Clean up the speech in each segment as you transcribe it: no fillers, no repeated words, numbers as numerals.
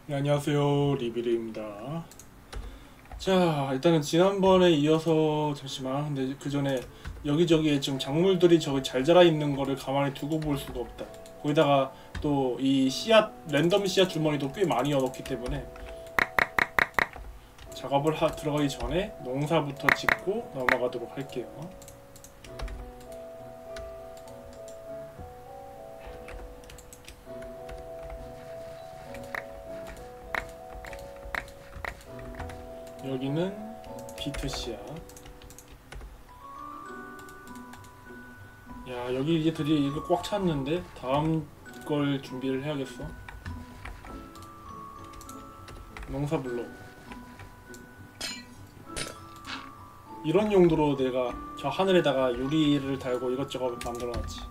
네, 안녕하세요, 리비르입니다. 자, 일단은 지난번에 이어서 잠시만. 근데 그 전에 여기저기에 지금 작물들이 저기 잘 자라 있는 거를 가만히 두고 볼 수가 없다. 거기다가 또 이 씨앗, 랜덤 씨앗 주머니도 꽤 많이 얻었기 때문에 작업을 들어가기 전에 농사부터 짓고 넘어가도록 할게요. 여기는 비트 씨앗. 야, 여기 이제 드디어 이거 꽉 찼는데 다음 걸 준비를 해야겠어. 농사블록. 이런 용도로 내가 저 하늘에다가 유리를 달고 이것저것 만들어놨지.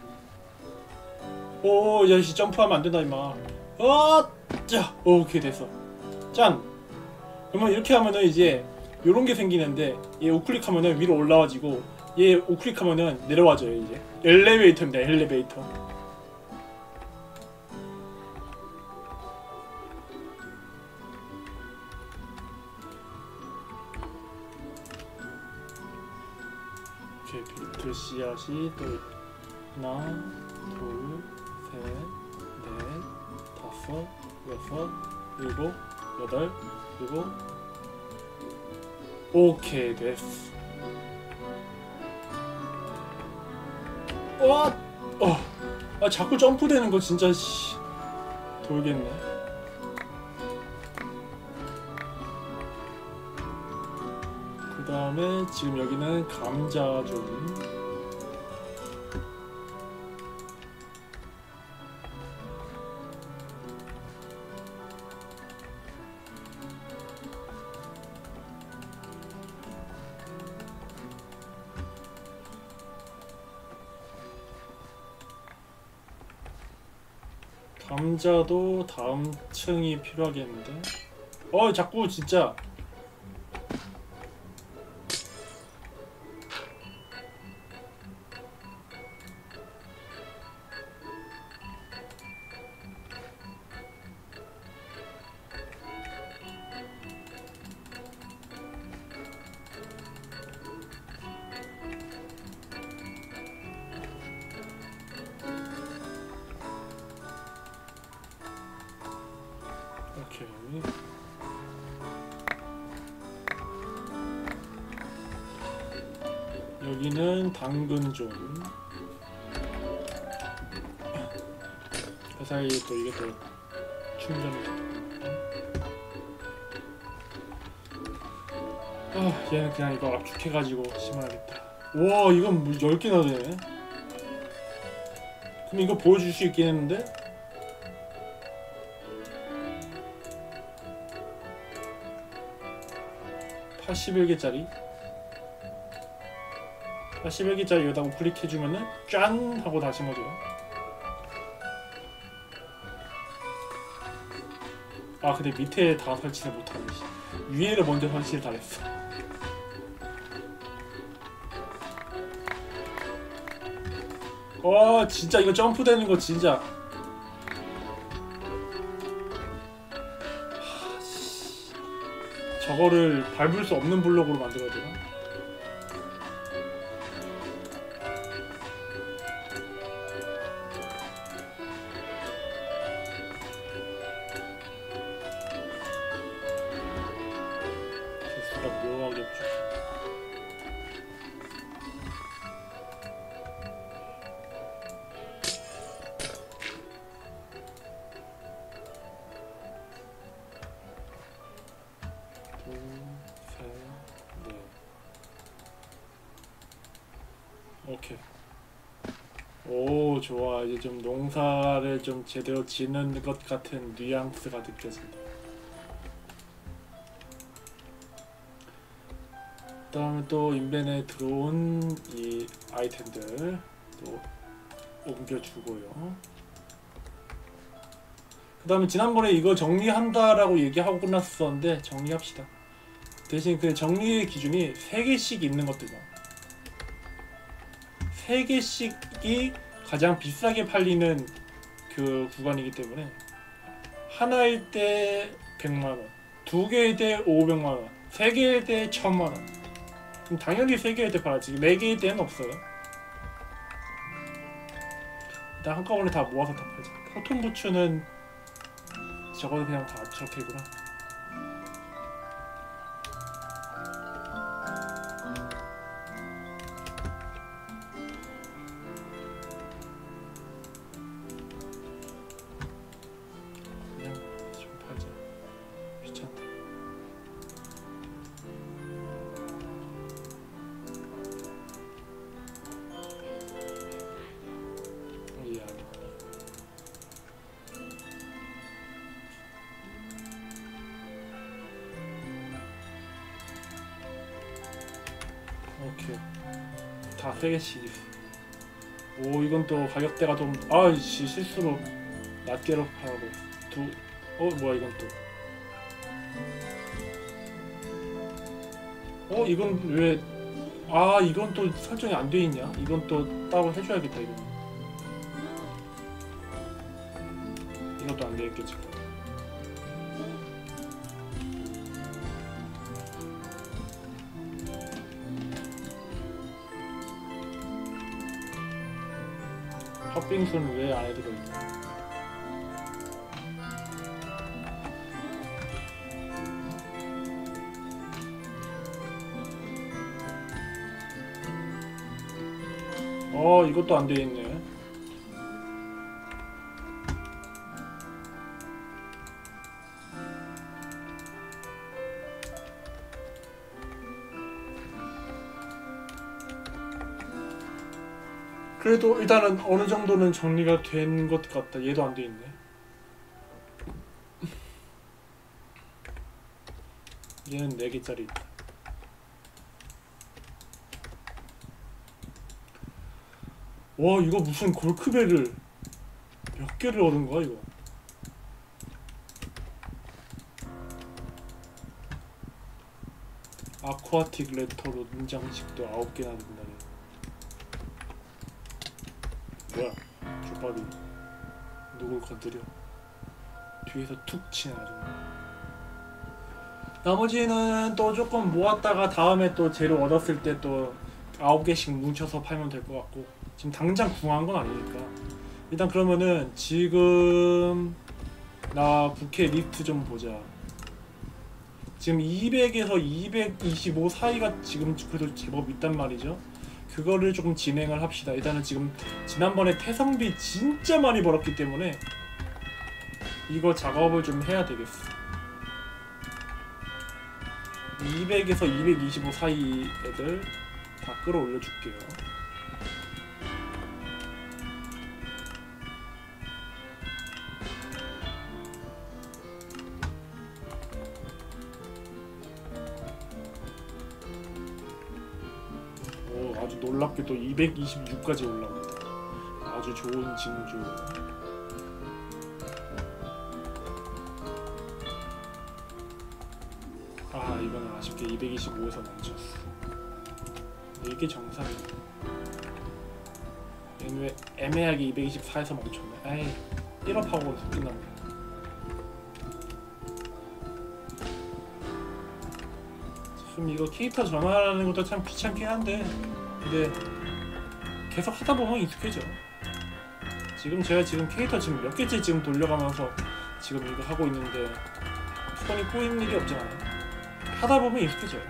오, 야씨 점프하면 안 된다 임마. 자, 오케이 됐어. 짠. 그러면 이렇게 하면은 이제 요런 게 생기는데, 얘 우클릭하면은 위로 올라와지고 얘 우클릭하면은 내려와져요. 이제 엘리베이터입니다. 엘리베이터. 이렇게 비트 씨앗이 또 하나, 둘, 셋, 넷, 다섯, 여섯, 일곱, 여덟, 일곱. 오케이 됐어. 자꾸 점프되는 거 진짜 씨 돌겠네. 그 다음에 지금 여기는 감자 좀. 감자도 다음 층이 필요하겠는데. 자꾸 진짜. 오케이. 여기는 당근 좀. 그 사이에 또 이게 또 충전이 되고. 얘는 그냥 이거 압축해가지고 심어야겠다. 와, 이건 뭐 10개나 되네. 그럼 이거 보여줄 수 있겠는데? (81개짜리) 81개짜리 여기다 우클릭해주면은 짠! 하고 다 심어줘. 근데 밑에 다 설치를 못하네. 위에를 먼저 설치를 다 했어. 진짜 이거 점프되는 거 진짜. 저거를 밟을 수 없는 블록으로 만들어야 되나? 개수가 묘하게 부족해. 둘, 셋, 넷. 오케이. 오, 좋아. 이제 좀 농사를 좀 제대로 짓는 것 같은 뉘앙스가 느껴진다. 그 다음에 또 인벤에 들어온 이 아이템들 또 옮겨주고요. 그 다음에 지난번에 이거 정리한다라고 얘기하고 끝났었는데 정리합시다. 대신 그 정리의 기준이 3개씩 있는 것들만. 3개씩이 가장 비싸게 팔리는 그 구간이기 때문에 하나일 때 100만원, 두 개일 때 500만원, 세 개일 때 1000만원. 그럼 당연히 세 개일 때 팔아야지. 네 개일 때는 없어요. 일단 한꺼번에 다 모아서 다 팔자. 포톤 부츠는 적어도 그냥 다 저렇게구나. 그냥 좀 팔자. 귀찮다. 이 안에 오케이. 다 3개씩. 오, 이건 또 가격대가 좀, 아이씨, 실수로 낱개로 팔아고. 뭐야, 이건 또. 이건 왜, 이건 또 설정이 안 돼 있냐? 이건 또 따로 해줘야겠다, 이거. 이것도 안 돼 있겠지. 팥빙수는 왜 안에 들어있냐? 이것도 안 돼 있네. 그래도 일단은 어느 정도는 정리가 된 것 같다. 얘도 안 돼 있네. 얘는 4개짜리 있다. 와, 이거 무슨 골크벨을 몇 개를 얻은 거야, 이거? 아쿠아틱 레터로 눈장식도 9개나 된다네. 뭐야, 족밥이 누굴 건드려? 뒤에서 툭 치네 아주. 나머지는 또 조금 모았다가 다음에 또 재료 얻었을 때 또 9개씩 뭉쳐서 팔면 될 것 같고, 지금 당장 구한 건 아니니까. 일단 그러면은 지금 나 부캐 리스트 좀 보자. 지금 200에서 225 사이가 지금 그래도 제법 있단 말이죠. 그거를 조금 진행을 합시다. 일단은 지금 지난번에 태성비 진짜 많이 벌었기 때문에 이거 작업을 좀 해야 되겠어. 200에서 225 사이 애들 다 끌어올려 줄게요. 아주 놀랍게도 226까지 올라옵니다. 아주 좋은 징조. 이거는 아쉽게 225에서 멈췄어. 이게 정상이야. 애매하게 224에서 멈췄네. 에이, 1업하고는 끝났네. 좀 이거 캐릭터 전환하는 것도 참 귀찮긴 한데, 근데 계속 하다 보면 익숙해져. 지금 제가 캐릭터 지금 몇 개째 지금 돌려가면서 지금 이거 하고 있는데 손이 꼬이는 일이 없잖아요. 하다 보면 익숙해져요.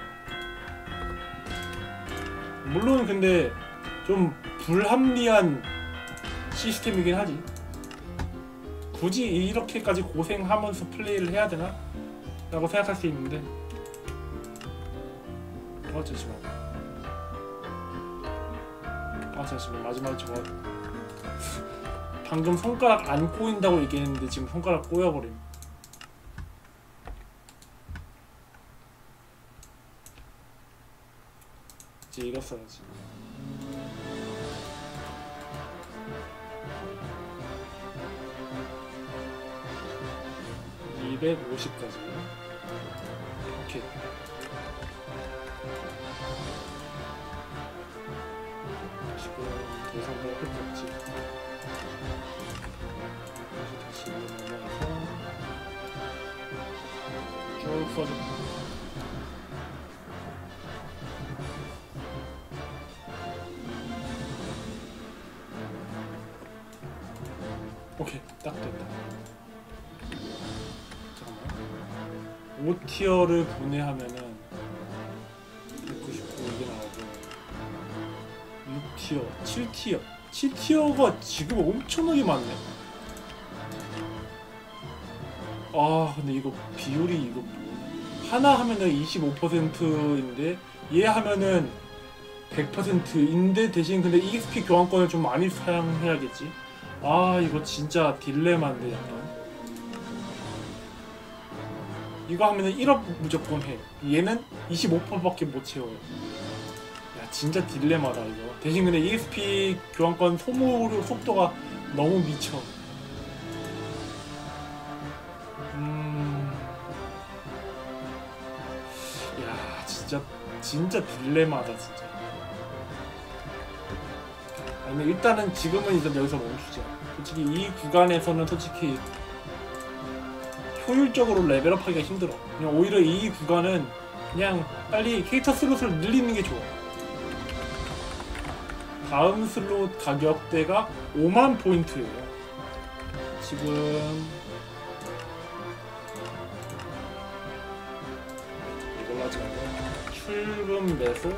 물론 근데 좀 불합리한 시스템이긴 하지. 굳이 이렇게까지 고생하면서 플레이를 해야 되나? 라고 생각할 수 있는데, 잠시만. 잠시만. 마지막에 저거 방금 손가락 안 꼬인다고 얘기했는데 지금 손가락 꼬여버림. 이제 이거 써야지. (250까지) 오케이. 지금 대상을 할 게 없지. 다시 넘어가서 써줘. 오케이, 딱 됐다. 잠깐만. 5티어를 분해하면은 199 이게 나오고 6티어, 7티어. 7티어가 지금 엄청나게 많네. 아, 근데 이거 비율이 이거 하나 하면은 25%인데 얘 하면은 100%인데 대신 근데 EXP 교환권을 좀 많이 사용해야겠지. 아, 이거 진짜 딜레마인데 약간. 이거 하면은 1업 무조건 해. 얘는 25%밖에 못 채워요. 야, 진짜 딜레마다 이거. 대신 근데 EXP 교환권 소모 속도가 너무 미쳐. 야, 진짜 딜레마다 진짜. 아니, 일단은 지금은 이제 여기서 멈추자. 솔직히 이 구간에서는 솔직히 효율적으로 레벨업하기가 힘들어. 그냥 오히려 이 구간은 그냥 빨리 캐릭터 슬롯을 늘리는 게 좋아. 다음 슬롯 가격대가 5만 포인트예요. 지금 이걸로 하지 말고 출금 매수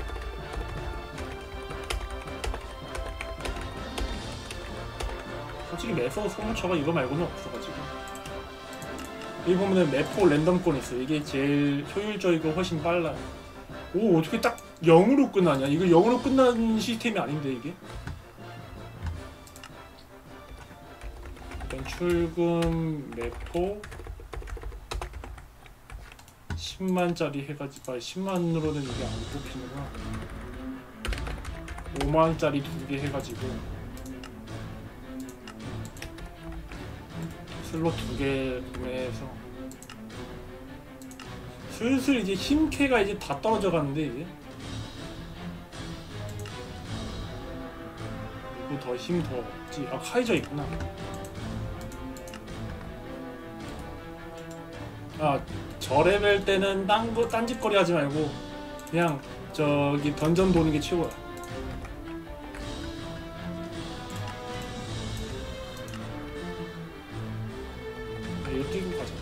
솔직히 매서 소모처가 이거 말고는 없어가지고 여기 보면은 매포 랜덤권 있어. 이게 제일 효율적이고 훨씬 빨라요. 오, 어떻게 딱 0으로 끝나냐? 이거 0으로 끝나는 시스템이 아닌데 이게? 일단 출금 매포 10만짜리 해가지고 10만으로는 이게 안 뽑히는구나. 5만짜리 2개 해가지고 슬롯 2개 구매해서 슬슬 이제 힘캐가 이제 다 떨어져 가는데 이제 이거 더 힘 더 없지. 아, 카이저 있구나. 아, 저 레벨 때는 딴짓거리 하지 말고 그냥 저기 던전 도는 게 최고야. 이거 뛰고 가자.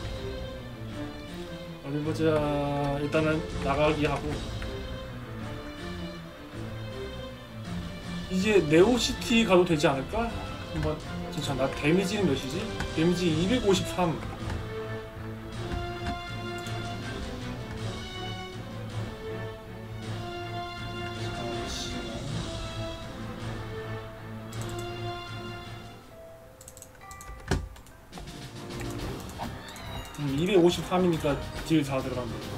어디 보자. 일단은 나가기 하고 이제 네오시티 가도 되지 않을까? 한번 잠깐 나 데미지는 몇이지? 데미지 253. 잠시만. 253이니까 딜 다 들어간다.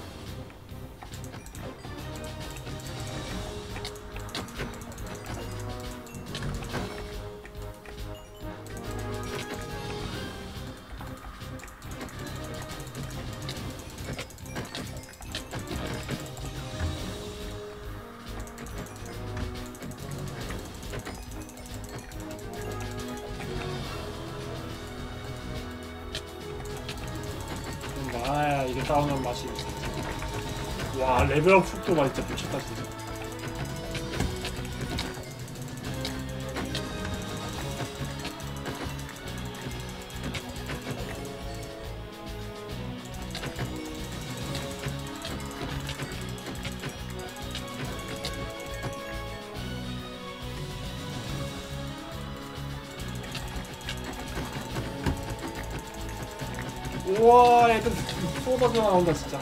아, 이게 싸우는 맛이. 와, 레벨업 속도가 진짜 미쳤다 진짜. 우와, 애들 쏟아져 나온다 진짜.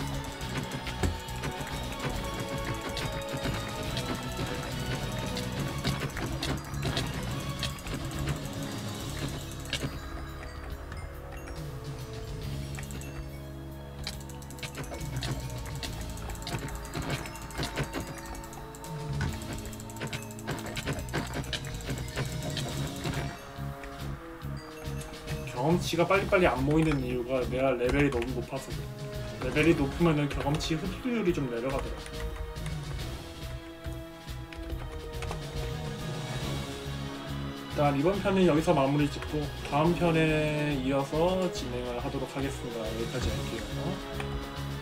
경험치가 빨리빨리 안 모이는 이유가 내가 레벨이 너무 높아서 그래. 레벨이 높으면은 경험치 흡수율이 좀 내려가더라. 일단 이번 편은 여기서 마무리 짓고 다음 편에 이어서 진행을 하도록 하겠습니다. 여기까지 할게요.